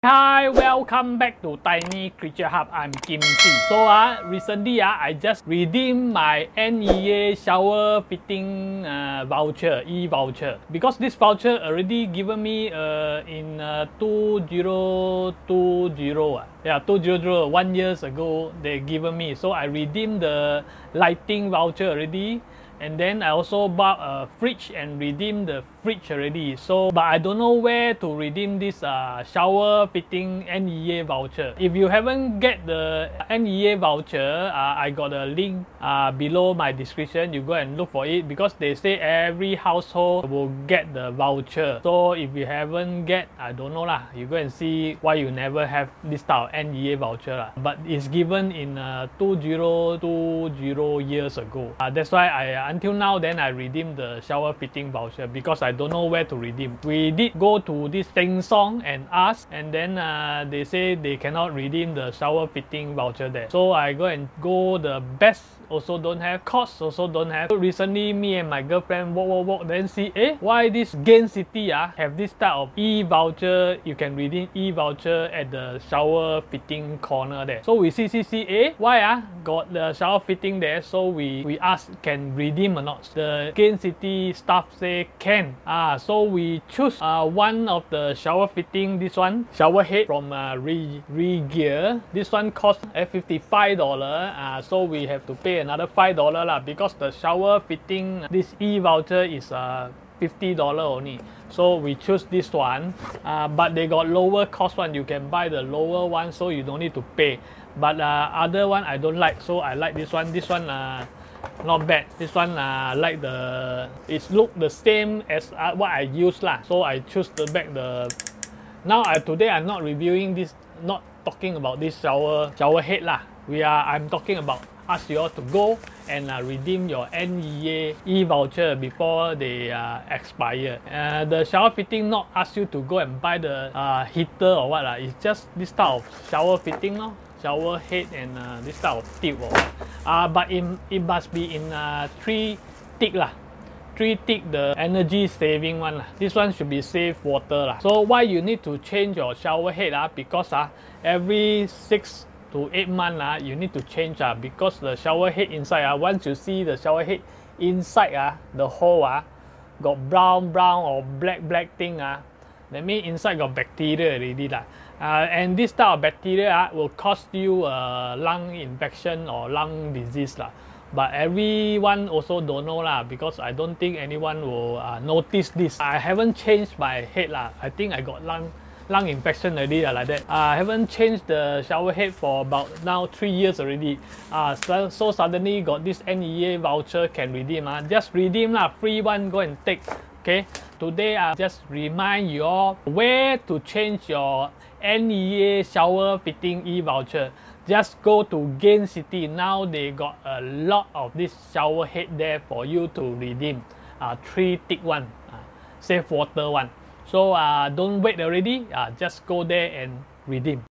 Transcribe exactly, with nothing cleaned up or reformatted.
Hi, welcome back to Tiny Creature Hub. I'm Kimchi. So uh, recently uh, I just redeemed my N E A shower fitting uh, voucher, e-voucher. Because this voucher already given me uh, in uh, two thousand twenty. Uh. Yeah, two thousand twenty, one years ago they given me. So I redeemed the lighting voucher already. And then I also bought a fridge and redeemed the fridge already. So, but I don't know where to redeem this uh, shower fitting N E A voucher. If you haven't get the N E A voucher, uh, I got a link uh, below my description. You go and look for it because they say every household will get the voucher. So if you haven't get, I don't know lah. You go and see why you never have this type of N E A voucher lah. But it's given in uh, two thousand twenty years ago. Uh, that's why I until now then I redeemed the shower fitting voucher because I don't know where to redeem. We did go to this Sheng Song and ask, and then uh, they say they cannot redeem the shower fitting voucher there. So I go and go the Best also don't have, Cost also don't have. So recently me and my girlfriend walk walk walk then see eh why this Gain City ah have this type of e-voucher. You can redeem e-voucher at the shower fitting corner there. So we see see see eh why ah got the shower fitting there. So we we ask can redeem or not. The Gain City staff say can. Ah, so we choose uh, one of the shower fitting. This one shower head from uh, Re Re-Gear. This one cost uh, fifty-five dollars. Uh, so we have to pay another five dollars lah because the shower fitting this e-voucher is uh, fifty dollars only. So we choose this one. Uh, but they got lower cost one. You can buy the lower one, so you don't need to pay. But uh, other one I don't like, so I like this one. This one. Uh, Not bad. This one uh, like the it look the same as uh, what I use lah. So I choose the back the. Now I today I'm not reviewing this, not talking about this shower shower head lah. We are I'm talking about ask you all to go and uh, redeem your N E A e-voucher before they uh, expire. Uh, the shower fitting not ask you to go and buy the uh, heater or what lah. It's just this type of shower fitting no? Shower head and uh, this type of tube or what. Uh, but in, it must be in uh, three tick lah. Three tick the energy saving one lah. This one should be save water lah. So why you need to change your shower head lah? Because uh, every six to eight months uh, you need to change uh, because the shower head inside uh, once you see the shower head inside uh, the hole uh, got brown brown or black black thing uh, that means inside got bacteria already lah. Uh, and this type of bacteria uh, will cause you a uh, lung infection or lung disease lah. But everyone also don't know lah because I don't think anyone will uh, notice this. I haven't changed my head lah. I think I got lung lung infection already uh, like that. Uh, I haven't changed the shower head for about now three years already. Uh, so, so suddenly got this N E A voucher can redeem. Uh. Just redeem lah, free one, go and take. Okay. Today I just remind you all where to change your N E A shower fitting e-voucher. Just go to Gain City. Now they got a lot of this shower head there for you to redeem. Uh, three tick one, uh, save water one. So uh, don't wait already. Uh, just go there and redeem.